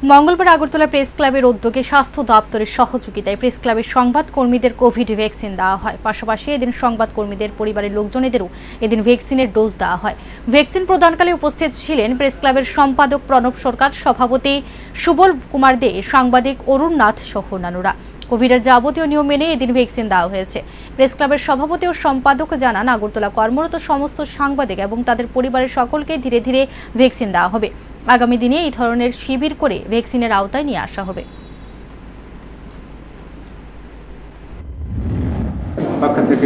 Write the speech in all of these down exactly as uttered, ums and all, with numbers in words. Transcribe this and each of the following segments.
मंगलवार আগরতলা প্রেস ক্লাবের উদ্যোগে স্বাস্থ্য দপ্তরের সহযোগিতায় প্রেস ক্লাবের সংবাদকর্মীদের কোভিড ভ্যাকসিন দেওয়া হয়। পাশাপাশি এদিন সংবাদকর্মীদের পরিবারের লোকজনেদেরও এদিন ভ্যাকসিনের ডোজ দেওয়া হয়। ভ্যাকসিন প্রদানকালে উপস্থিত ছিলেন প্রেস ক্লাবের সম্পাদক প্রণব সরকার, সভাপতি সুবল কুমার দে, সাংবাদিক অরুণ নাথ সহ অন্যান্যরা। কোভিডের যাবতীয় নিয়ম মেনে এদিন ভ্যাকসিন দেওয়া হয়েছে। প্রেস ক্লাবের সভাপতি ও সম্পাদক জানান, আগরতলা কর্মরত সমস্ত সাংবাদিক এবং তাদের পরিবারের সকলকে ধীরে ধীরে ভ্যাকসিন দেওয়া হবে। আগামী দিনে এই ধরনের শিবির করে ভ্যাকসিনের আওতায় নিয়ে আসা হবে। পক্ষ থেকে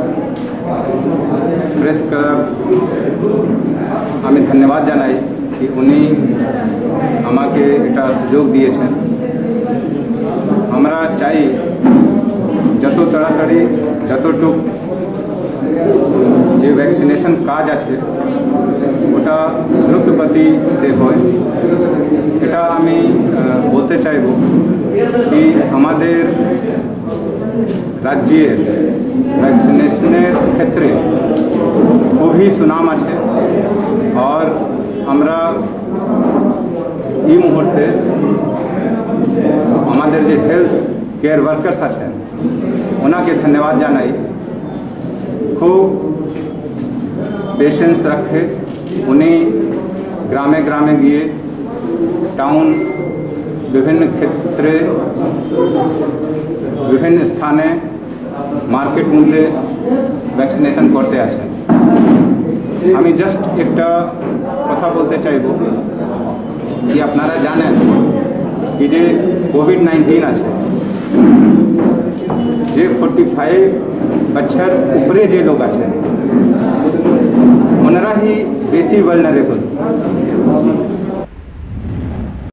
প্রেস ক্লাব আমি ধন্যবাদ জানাই कि উনি আমাকে এটা সুযোগ দিয়েছেন। আমরা চাই যত তাড়াতাড়ি যতটুক যে ভ্যাকসিনেশন কাজ আছে ওটা দ্রুত গতিতে হয়। এটা আমি বলতে চাইব कि আমাদের রাজ্যের ভ্যাকসিনেশনের ক্ষেত্রে খুবই সুনাম আছে। আর আমরা এই মুহূর্তে আমাদের যে হেলথ কেয়ার ওয়ার্কার্স আছেন ওনাকে ধন্যবাদ জানাই। খুব পেশেন্স রাখে উনি গ্রামে গ্রামে গিয়ে টাউন বিভিন্ন ক্ষেত্রে বিভিন্ন স্থানে মার্কেট মূল্যে ভ্যাকসিনেশন করতে আছেন। আমি জাস্ট একটা কথা বলতে চাইব कि আপনারা জানেন कि যে কোভিড নাইন্টিন আছে যে ফোর্টি ফাইভ বছর উপরে যে লোক আছেন ওনারা হি বেশি ভালনারেবল।